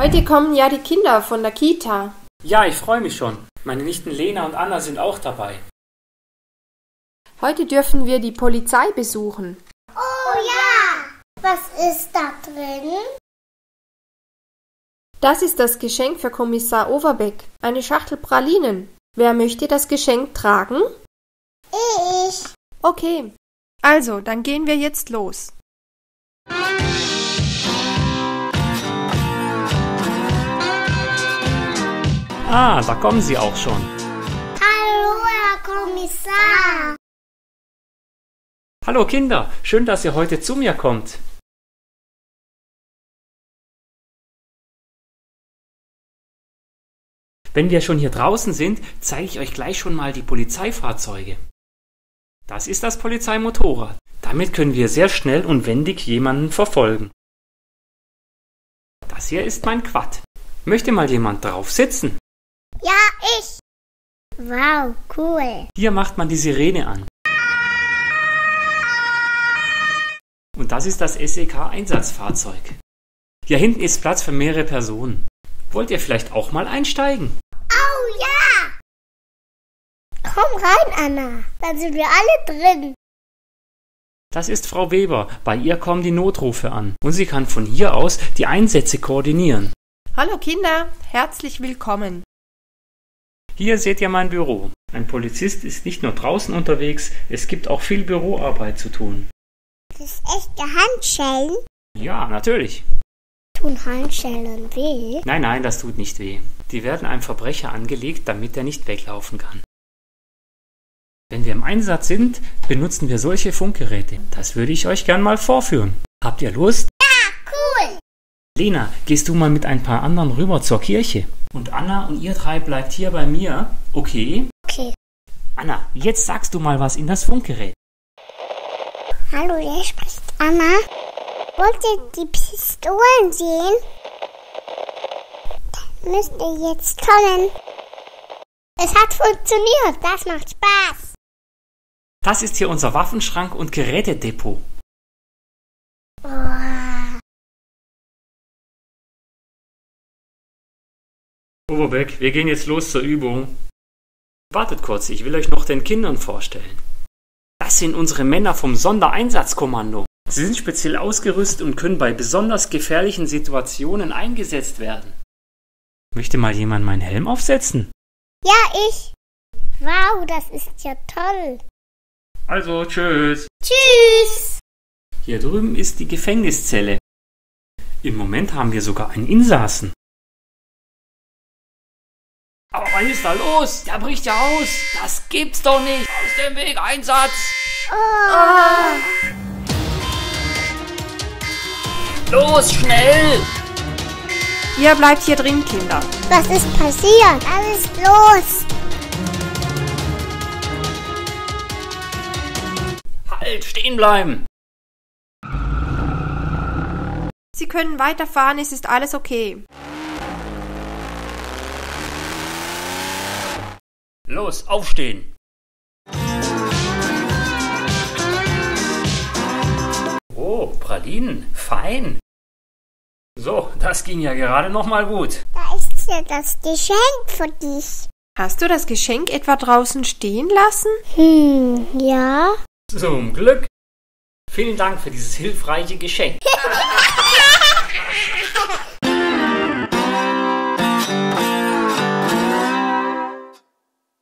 Heute kommen ja die Kinder von der Kita. Ja, ich freue mich schon. Meine Nichten Lena und Anna sind auch dabei. Heute dürfen wir die Polizei besuchen. Oh ja! Was ist da drin? Das ist das Geschenk für Kommissar Overbeck. Eine Schachtel Pralinen. Wer möchte das Geschenk tragen? Ich. Okay. Also, dann gehen wir jetzt los. Ah, da kommen sie auch schon. Hallo, Herr Kommissar. Hallo Kinder, schön, dass ihr heute zu mir kommt. Wenn wir schon hier draußen sind, zeige ich euch gleich schon mal die Polizeifahrzeuge. Das ist das Polizeimotorrad. Damit können wir sehr schnell und wendig jemanden verfolgen. Das hier ist mein Quad. Möchte mal jemand drauf sitzen? Ja, ich. Wow, cool. Hier macht man die Sirene an. Und das ist das SEK-Einsatzfahrzeug. Hier hinten ist Platz für mehrere Personen. Wollt ihr vielleicht auch mal einsteigen? Oh ja! Komm rein, Anna. Dann sind wir alle drin. Das ist Frau Weber. Bei ihr kommen die Notrufe an. Und sie kann von hier aus die Einsätze koordinieren. Hallo Kinder, herzlich willkommen. Hier seht ihr mein Büro. Ein Polizist ist nicht nur draußen unterwegs, es gibt auch viel Büroarbeit zu tun. Das ist echte Handschellen. Ja, natürlich. Tun Handschellen weh? Nein, das tut nicht weh. Die werden einem Verbrecher angelegt, damit er nicht weglaufen kann. Wenn wir im Einsatz sind, benutzen wir solche Funkgeräte. Das würde ich euch gern mal vorführen. Habt ihr Lust? Ja, cool. Lena, gehst du mal mit ein paar anderen rüber zur Kirche? Und Anna und ihr drei bleibt hier bei mir, okay? Okay. Anna, jetzt sagst du mal was in das Funkgerät. Hallo, hier spricht Anna. Wollt ihr die Pistolen sehen? Dann müsst ihr jetzt kommen. Es hat funktioniert, das macht Spaß. Das ist hier unser Waffenschrank und Gerätedepot. Oh. Overbeck, wir gehen jetzt los zur Übung. Wartet kurz, ich will euch noch den Kindern vorstellen. Das sind unsere Männer vom Sondereinsatzkommando. Sie sind speziell ausgerüstet und können bei besonders gefährlichen Situationen eingesetzt werden. Möchte mal jemand meinen Helm aufsetzen? Ja, ich. Wow, das ist ja toll. Also, tschüss. Tschüss. Hier drüben ist die Gefängniszelle. Im Moment haben wir sogar einen Insassen. Aber was ist da los? Der bricht ja aus. Das gibt's doch nicht. Aus dem Weg, Einsatz. Oh. Los, schnell. Ihr bleibt hier drin, Kinder. Was ist passiert? Was ist los? Halt, stehen bleiben. Sie können weiterfahren, es ist alles okay. Los, aufstehen. Oh, Pralinen, fein. So, das ging ja gerade noch mal gut. Da ist ja das Geschenk für dich. Hast du das Geschenk etwa draußen stehen lassen? Ja. Zum Glück. Vielen Dank für dieses hilfreiche Geschenk.